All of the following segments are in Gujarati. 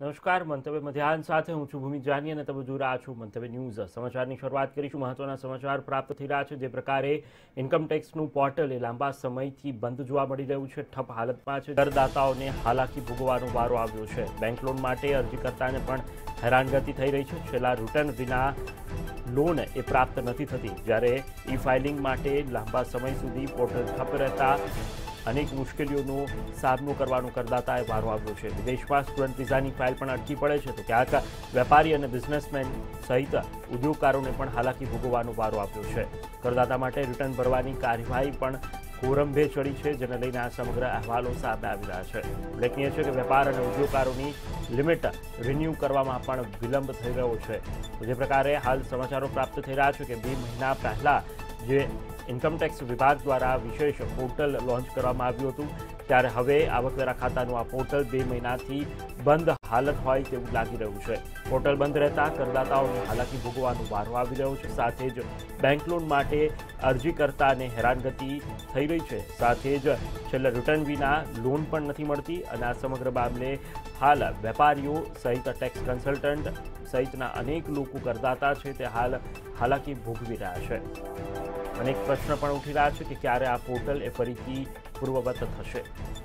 નમસ્કાર. મંતવ્ય મધ્યાહન સાથે હું છું ભૂમિ જાની અને તમે જોઈ રહ્યા છો મંતવ્ય ન્યૂઝ. સમાચારની શરૂઆત કરીશું. મહત્વના સમાચાર પ્રાપ્ત થઈ રહ્યા છે. જે પ્રકારે ઇન્કમટેક્સનું પોર્ટલ એ લાંબા સમયથી બંધ જોવા મળી રહ્યું છે, ઠપ હાલતમાં છે. કરદાતાઓને હાલાકી ભોગવવાનો વારો આવ્યો છે. બેંક લોન માટે અરજીકર્તાને પણ હેરાનગતિ થઈ રહી છે. છેલ્લા રિટર્ન વિના લોન એ પ્રાપ્ત નથી થતી. જ્યારે ઈ ફાઇલિંગ માટે લાંબા સમય સુધી પોર્ટલ ઠપ રહેતા અનેક મુશ્કેલીઓનો સામનો કરવાનો કરદાતાએ વારો આવ્યો છે. વિદેશમાં સ્ટુડન્ટ વિઝાની ફાઇલ પણ અટકી પડે છે, તો ક્યાંક વેપારી અને બિઝનેસમેન સહિત ઉદ્યોગકારોને પણ હાલાકી ભોગવવાનો વારો આવ્યો છે. કરદાતા માટે રિટર્ન ભરવાની કાર્યવાહી પણ કોરંભે ચડી છે, જેને લઈને આ સમગ્ર અહેવાલો સામે આવી રહ્યા છે. ઉલ્લેખનીય છે કે વેપાર અને ઉદ્યોગકારોની લિમિટ રિન્યૂ કરવામાં પણ વિલંબ થઈ રહ્યો છે. જે પ્રકારે હાલ સમાચારો પ્રાપ્ત થઈ રહ્યા છે કે 2 મહિના પહેલા જે ઇન્કમટેક્સ વિભાગ દ્વારા વિશેષ પોર્ટલ લોન્ચ કરવામાં આવ્યું હતું, ત્યારે હવે આવકવેરા ખાતાનું આ પોર્ટલ 2 મહિનાથી બંધ હાલત હોય તેવું લાગી રહ્યું છે. પોર્ટલ બંધ રહેતા કરદાતાઓને હાલાકી ભોગવવાનો વારો આવી રહ્યો છે. સાથે જ બેંક લોન માટે અરજીકર્તાને હેરાનગતિ થઈ રહી છે. સાથે જ છેલ્લા રિટર્ન વિના લોન પણ નથી મળતી અને આ સમગ્ર મામલે હાલ વેપારીઓ સહિત ટેક્સ કન્સલ્ટન્ટ સહિતના અનેક લોકો કરદાતા છે તે હાલ હાલાકી ભોગવી રહ્યા છે. અનેક પ્રશ્ન પણ ઉઠી રહ્યા છે કે ક્યારે આ પોર્ટલ એ ફરીથી પૂર્વવત થશે.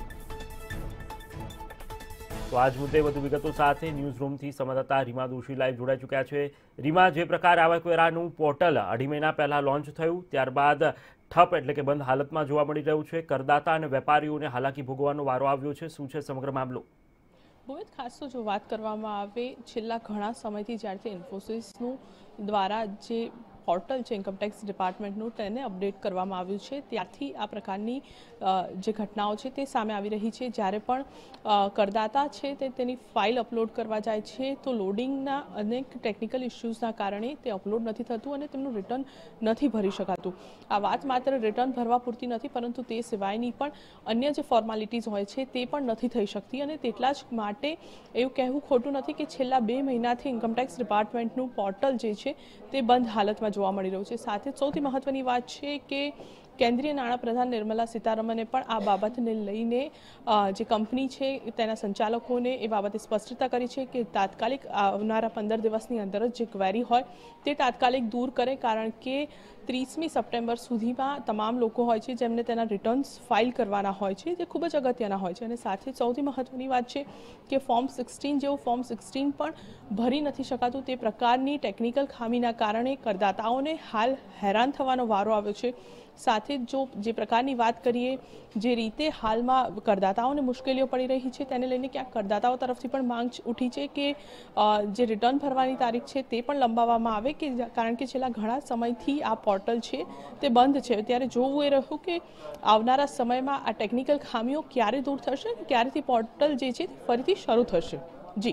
તો આજ મુદ્દે વધુ વિગતો સાથે ન્યૂઝ રૂમથી સંવાદદાતા રીમા દોશી લાઈવ જોડાઈ ચૂક્યા છે. રીમા, જે પ્રકારે આવકવેરાનું પોર્ટલ 2.5 મહિના પહેલા લોન્ચ થયું, ત્યારબાદ ઠપ એટલે કે બંધ હાલતમાં જોવા મળી રહ્યું છે. કરદાતા અને વેપારીઓને હાલાકી ભોગવવાનો વારો આવ્યો છે. શું છે સમગ્ર મામલો? બહુ જ ખાસ તો જો વાત કરવામાં આવે, છેલ્લા ઘણા સમયથી જ્યારથી ઇન્ફોસિસનું દ્વારા જે પોર્ટલ છે ઇન્કમટેક્સ ડિપાર્ટમેન્ટનું તેને અપડેટ કરવામાં આવ્યું છે, ત્યારથી આ પ્રકારની જે ઘટનાઓ છે તે સામે આવી રહી છે. જ્યારે પણ કરદાતા છે તે તેની ફાઇલ અપલોડ કરવા જાય છે તો લોડિંગના અનેક ટેકનિકલ ઇસ્યુઝના કારણે તે અપલોડ નથી થતું અને તેમનું રિટર્ન નથી ભરી શકાતું. આ વાત માત્ર રિટર્ન ભરવા પૂરતી નથી, પરંતુ તે સિવાયની પણ અન્ય જે ફોર્માલિટીઝ હોય છે તે પણ નથી થઈ શકતી. અને તેટલા જ માટે એવું કહેવું ખોટું નથી કે છેલ્લા 2 મહિનાથી ઇન્કમટેક્સ ડિપાર્ટમેન્ટનું પોર્ટલ જે છે તે બંધ હાલતમાં જોવા મળી રહ્યું છે. સાથે સૌથી મહત્વની વાત છે કે કેન્દ્રીય નાણાપ્રધાન નિર્મલા સીતારમણે પણ આ બાબતને લઈને જે કંપની છે તેના સંચાલકોને એ બાબતે સ્પષ્ટતા કરી છે કે તાત્કાલિક આવનારા 15 દિવસની અંદર જ જે ક્વેરી હોય તે તાત્કાલિક દૂર કરે, કારણ કે 30મી સપ્ટેમ્બર સુધીમાં તમામ લોકો હોય છે જેમને તેના રિટર્ન્સ ફાઇલ કરવાના હોય છે, તે ખૂબ જ અગત્યના હોય છે. અને સાથે સૌથી મહત્વની વાત છે કે ફોર્મ 16 જેવું ફોર્મ 16 પણ ભરી નથી શકાતું. તે પ્રકારની ટેકનિકલ ખામીના કારણે કરદાતાઓને હાલ હેરાન થવાનો વારો આવ્યો છે. સાથે જો જે પ્રકારની વાત કરીએ, જે રીતે હાલમાં કરદાતાઓને મુશ્કેલીઓ પડી રહી છે તેને લઈને ક્યાંક કરદાતાઓ તરફથી પણ માંગ ઉઠી છે કે જે રિટર્ન ભરવાની તારીખ છે તે પણ લંબાવવામાં આવે, કે કારણ કે છેલ્લા ઘણા સમયથી આ પોર્ટલ છે તે બંધ છે. ત્યારે જોવું એ રહ્યું કે આવનારા સમયમાં આ ટેકનિકલ ખામીઓ ક્યારે દૂર થશે, ક્યારેથી પોર્ટલ જે છે ફરીથી શરૂ થશે. જી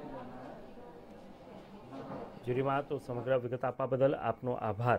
જીરીમાં, તો સમગ્ર વિગત આપવા બદલ આપનો આભાર.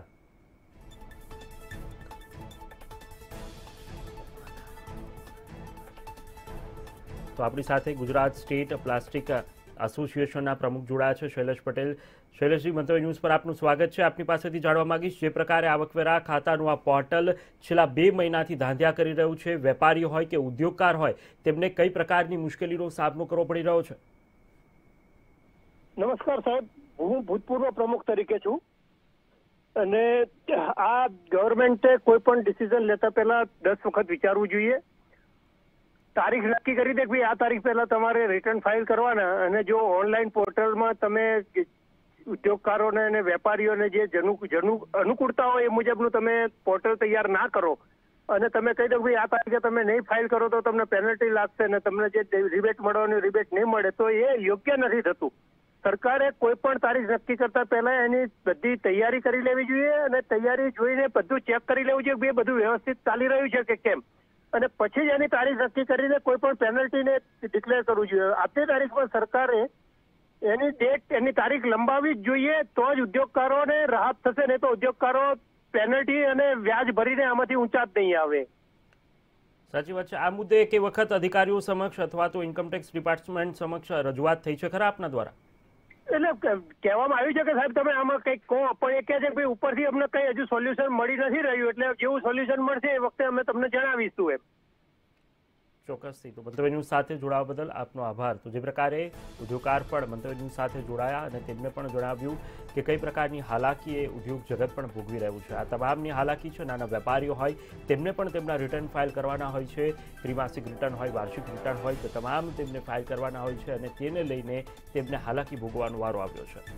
તો આપણી સાથે ગુજરાત સ્ટેટ પ્લાસ્ટિક એસોસિએશનના પ્રમુખ જોડાયા છે, શૈલેષ પટેલ. શૈલેષજી, મંતવ્ય ન્યૂઝ પર આપનું સ્વાગત છે. આપની પાસેથી જાણવા માંગીશ, જે પ્રકારે આવકવેરા ખાતાનું આ પોર્ટલ છેલ્લા 2 મહિનાથી ધાંધ્યા કરી રહ્યું છે, વેપારીઓ હોય કે ઉદ્યોગકાર હોય, તેમને કઈ પ્રકારની મુશ્કેલીનો સામનો કરવો પડી રહ્યો છે? નમસ્કાર સાહેબ, હું ભૂતપૂર્વ પ્રમુખ તરીકે છું અને આ ગવર્મેન્ટે કોઈ પણ ડિસિઝન લેતા પહેલા 10 વખત વિચારવું જોઈએ. તારીખ નક્કી કરી દે કે ભાઈ આ તારીખ પહેલા તમારે રિટર્ન ફાઇલ કરવાના, અને જો ઓનલાઈન પોર્ટલમાં તમે ઉદ્યોગકારોને અને વેપારીઓને જે અનુકૂળતા હોય એ મુજબનું તમે પોર્ટલ તૈયાર ના કરો અને તમે કહી દો ભાઈ આ તારીખે તમે નહીં ફાઇલ કરો તો તમને પેનલ્ટી લાગશે અને તમને જે રિબેટ મળવાની રિબેટ નહીં મળે, તો એ યોગ્ય નથી થતું. સરકારે કોઈ પણ તારીખ નક્કી કરતા પહેલા એની બધી તૈયારી કરી લેવી જોઈએ અને તૈયારી જોઈને બધું ચેક કરી લેવું જોઈએ કે બધું વ્યવસ્થિત ચાલી રહ્યું છે કે કેમ, અને પછી જ એની તારીખ નક્કી કરીને કોઈ પણ પેનલ્ટીને ડિક્લેર કરવું જોઈએ. આજની તારીખમાં સરકારે એની ડેટ, એની તારીખ લંબાવી જ જોઈએ, તો જ ઉદ્યોગકારોને રાહત થશે. નહીં તો ઉદ્યોગકારો પેનલ્ટી અને વ્યાજ ભરીને આમાંથી ઊંચા જ નહીં આવે. સાચી વાત છે. આ મુદ્દે એક વખત અધિકારીઓ સમક્ષ અથવા તો ઇન્કમટેક્સ ડિપાર્ટમેન્ટ સમક્ષ રજૂઆત થઈ છે ખરા આપના દ્વારા? એટલે કહેવામાં આવ્યું છે કે સાહેબ તમે આમાં કંઈક કહો, પણ એ કહે છે કે ભાઈ ઉપરથી અમને કંઈ હજુ સોલ્યુશન મળી નથી રહ્યું, એટલે જેવું સોલ્યુશન મળશે એ વખતે અમે તમને જણાવીશું એમ. ચોક્કસથી. તો મંતવ્ય ન્યૂઝ સાથે જોડાવા બદલ આપનો આભાર. તો જે પ્રકારે ઉદ્યોગકાર પણ મંતવ્ય ન્યૂઝ સાથે જોડાયા અને તેમને પણ જણાવ્યું કે કઈ પ્રકારની હાલાકી એ ઉદ્યોગ જગત પણ ભોગવી રહ્યું છે. આ તમામની હાલાકી છે. નાના વેપારીઓ હોય તેમને પણ તેમના રિટર્ન ફાઇલ કરવાના હોય છે. ત્રિમાસિક રિટર્ન હોય, વાર્ષિક રિટર્ન હોય, તો તમામ તેમને ફાઇલ કરવાના હોય છે અને તેને લઈને તેમને હાલાકી ભોગવવાનો વારો આવ્યો છે.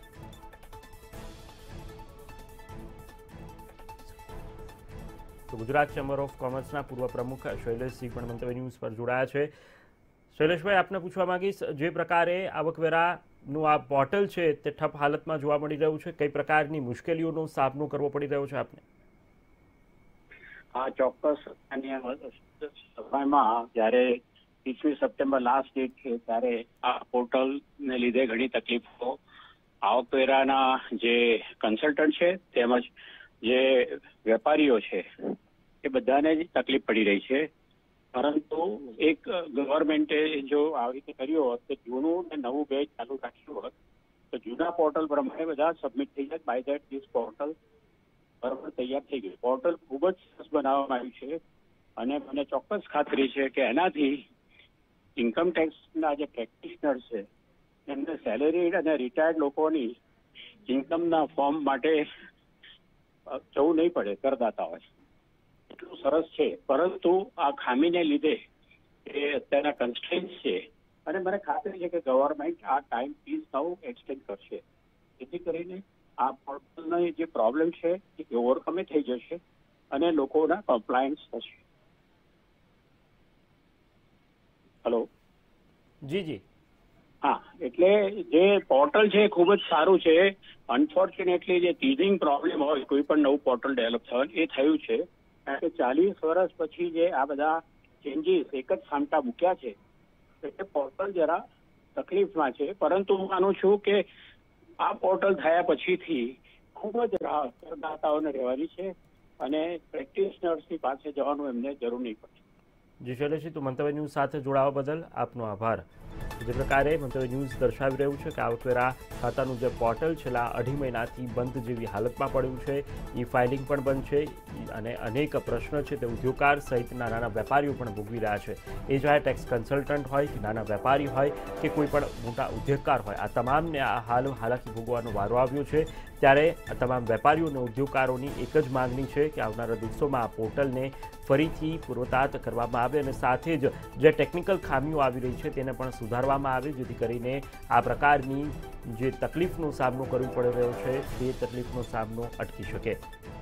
તો ગુજરાત ચેમ્બર ઓફ કોમર્સના પૂર્વ પ્રમુખ શૈલેષસિંહ પણ મંતવ્ય ન્યૂઝ પર જોડાયા છે. શૈલેષભાઈ, આપને પૂછવા માંગીશ, જે પ્રકારે આવકવેરાનું આ પોર્ટલ છે તે ઠપ હાલતમાં જોવા મળી રહ્યું છે, કઈ પ્રકારની મુશ્કેલીઓનો સામનો કરવો પડી રહ્યો છે આપને? હા, ચોક્કસ. સમયમાં જ્યારે 30મી સપ્ટેમ્બર લાસ્ટ ડેટ છે ત્યારે આ પોર્ટલને લીધે ઘણી તકલીફો આવકવેરાના જે કન્સલ્ટન્ટ છે તેમજ જે વેપારીઓ છે એ બધાને જ તકલીફ પડી રહી છે. પરંતુ એક ગવર્મેન્ટે જો આવી રીતે કર્યું હોત કે જૂનું ને નવું બેચ ચાલુ રાખ્યું હોત તો જૂના પોર્ટલ પ્રમાણે બધા સબમિટ થઈ જાય. બાય ધેટ ધીસ પોર્ટલ બરાબર તૈયાર થઈ ગયું. પોર્ટલ ખૂબ જ સરસ બનાવવામાં આવ્યું છે અને મને ચોક્કસ ખાતરી છે કે એનાથી ઇન્કમટેક્સના જે પ્રેક્ટિશનર છે એમને સેલેરીડ અને રિટાયર્ડ લોકોની ઇન્કમના ફોર્મ માટે જવું નહીં પડે કરદાતા હોય. એટલું સરસ છે. પરંતુ આ ખામીને લીધે એ અત્યારના કન્સ્ટ્રેન્ટ્સ છે અને મને ખાતરી છે કે ગવર્મેન્ટ આ ટાઈમ પ્લીઝ નવું એક્સટેન્ડ કરશે, જેથી કરીને આ પોર્ટલનો જે પ્રોબ્લેમ છે એ ઓવરકમે થઈ જશે અને લોકોના કમ્પ્લાયન્સ થશે. હેલો. જી. હા, એટલે જે પોર્ટલ છે ખૂબ જ સારું છે. અનફોર્ચ્યુનેટલી જે ટીઝિંગ પ્રોબ્લેમ હોય કોઈ પણ નવું પોર્ટલ ડેવલપ થવાનું એ થયું છે. કારણ કે 40 વર્ષ પછી જે આ બધા ચેન્જીસ એક જ સામટા મૂક્યા છે એટલે પોર્ટલ જરા તકલીફમાં છે. પરંતુ હું માનું છું કે આ પોર્ટલ થયા પછીથી ખૂબ જ રાહત કરદાતાઓને રહેવાની છે અને પ્રેક્ટિશનર્સની પાસે જવાનું એમને જરૂર નહીં પડે. જી શૈલેષજી, તો મંતવ્ય ન્યૂઝ સાથે જોડાવા બદલ આપનો આભાર. જે પ્રકારે મંતવ્ય ન્યૂઝ દર્શાવી રહ્યું છે કે આવકવેરા ખાતાનું જે પોર્ટલ છેલ્લા 2.5 મહિનાથી બંધ જેવી હાલતમાં પડ્યું છે. ઈ ફાઇલિંગ પણ બંધ છે અને અનેક પ્રશ્ન છે તે ઉદ્યોગકાર સહિતના નાના વેપારીઓ પણ ભોગવી રહ્યા છે. એ ચાહે ટેક્સ કન્સલ્ટન્ટ હોય કે નાના વેપારી હોય કે કોઈ પણ મોટા ઉદ્યોગકાર હોય, આ તમામને આ હાલાકી ભોગવવાનો વારો આવ્યો છે. ત્યારે આ તમામ વેપારીઓ અને ઉદ્યોગકારોની એક જ માંગણી છે કે આવનારા દિવસોમાં આ પોર્ટલને ફરીથી પૂર્વતાત કરવામાં આવે અને સાથે જ જે ટેકનિકલ ખામીઓ આવી રહી છે તેને પણ સુધારવામાં આવે, જેથી કરીને આ પ્રકારની જે તકલીફનો સામનો કરવો પડી રહ્યો છે તે તકલીફનો સામનો અટકી શકે.